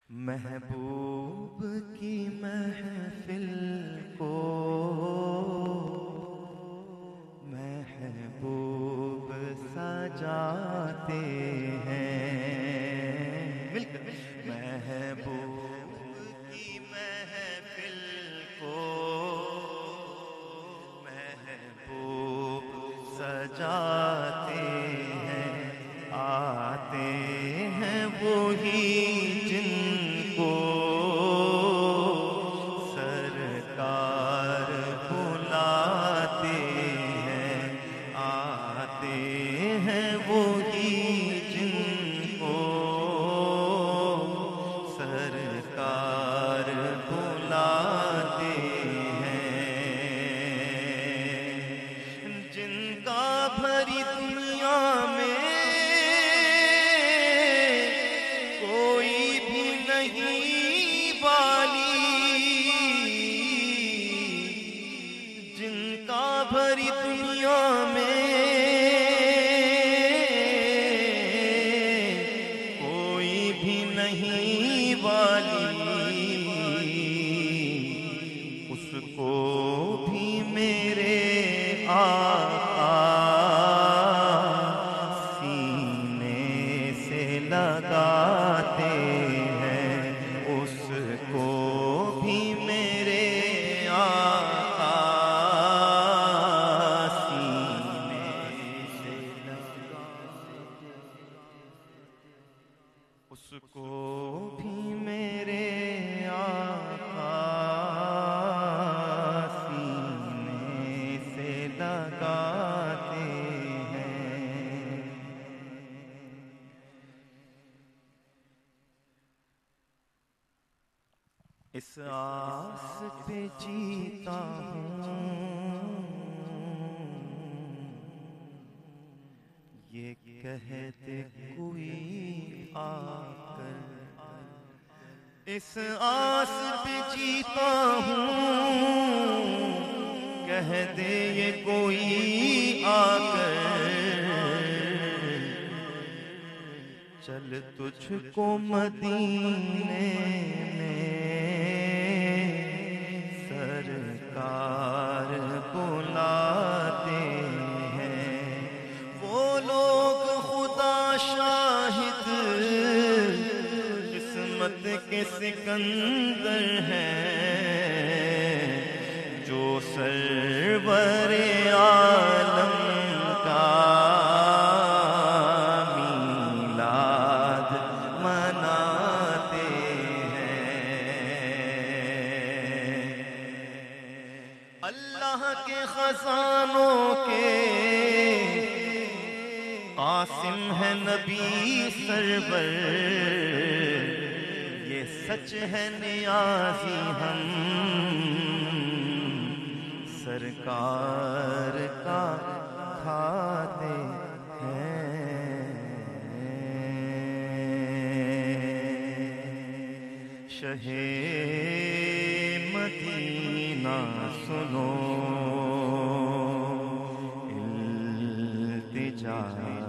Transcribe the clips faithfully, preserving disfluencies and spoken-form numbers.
محبوب کی محفل کو محبوب سجاتے ہیں، مل کر محبوب کی محفل کو محبوب سجاتے ہیں، آتے ہیں وہی جن کو سرکار بلاتے ہیں، آتے ہیں وہی جن کو سرکار بلاتے ہیں، جن کا بھری دنیا میں بھری دنیا میں کوئی بھی نہیں والی، اس کو بھی میرے آقا سینے سے لگاتے ہیں، اس کو بھی میرے آقا اس کو بھی میرے آقا سینے سے لگاتے ہیں۔ اس آس پہ جیتا ہوں، یہ کہتے کوئی آ کر، اس آس پہ جیتا ہوں، کہہ دے یہ کوئی آ کر، چل تجھ کو مدینے میں سرکار بلاتے ہیں، وہ لوگ خدا شاہد قسمت کے سکندر ہیں، جو سرور عالم کا میلاد مناتے ہیں۔ اللہ کے خزانوں کے قاسم ہے نبی سرور، یہ سچ ہے نیازی ہم سرکار کا کھاتے ہیں۔ شہ مدینہ سنو التجا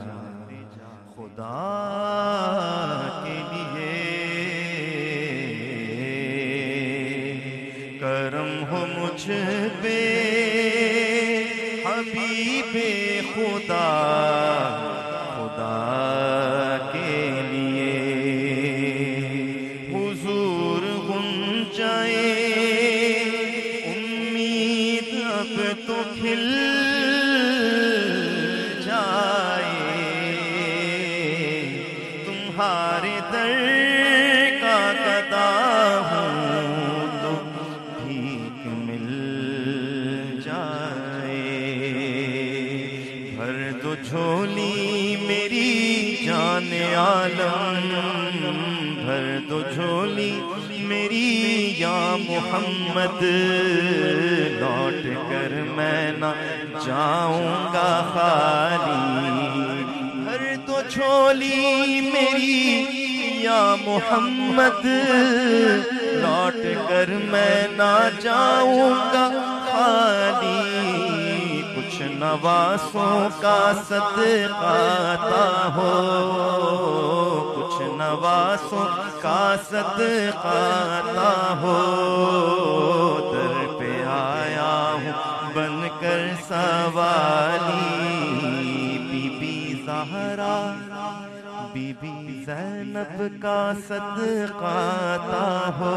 خدا کے لیے، کرم ہو مجھ پہ حبیب خدا خدا کے لیے، حضور گنجائے امید اب تو کھل جائے، تمہارے در کا گدا ہوں تو بھیک مل جائے، بھر دو جھولی میری جان عالم، بھر دو جھولی میری یا محمد، لوٹ کر میں نہ جاؤں گا خالی، بھر دو جھولی میری یا محمد، لوٹ کر میں نہ جاؤں گا خالی، کچھ نواسوں کا صدقہ عطا ہو، کچھ نواسوں کا صدقہ عطا ہو، در پہ آیا ہوں بن کر سوالی، بی بی زہرا بی بی زینب کا صدقہ عطا ہو،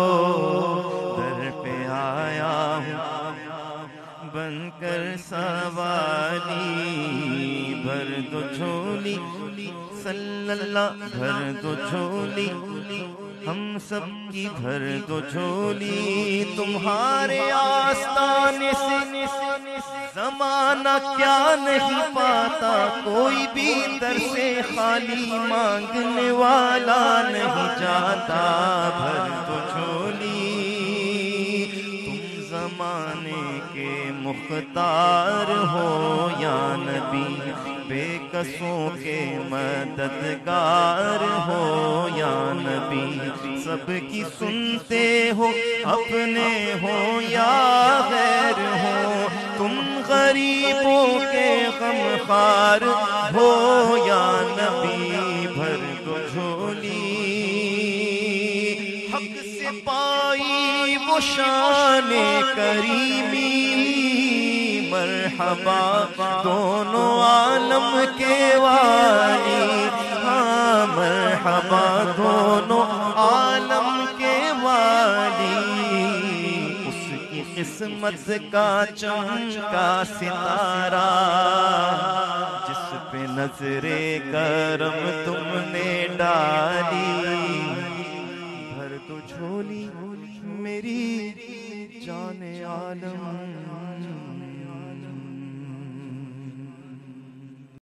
در پہ آیا ہوں بن کر سوالی، بھر دو جھولی صلی اللہ، بھر دو جھولی ہم سب کی، بھر دو جھولی تمہارے آستانے سے، زمانہ کیا نہیں پاتا، کوئی بھی در سے خالی مانگنے والا نہیں جاتا، بھر دو جھولی تم زمانے کے مختار ہو یا نبی، بے کسوں کے مددگار ہو یا نبی، سب کی سنتے ہو اپنے ہو یا غیر ہو، تم غریبوں کے غمخوار ہو یا نبی، بھر دو جھولی حق سے پائی وہ شان کریمی، مرحبا دونوں عالم کے والی، ہاں مرحبا دونوں عالم کے والی، اس کی قسمت کا چمکا ستارہ، جس پہ نظر کرم تم نے ڈالی، بھر دو جھولی میری جان عالم۔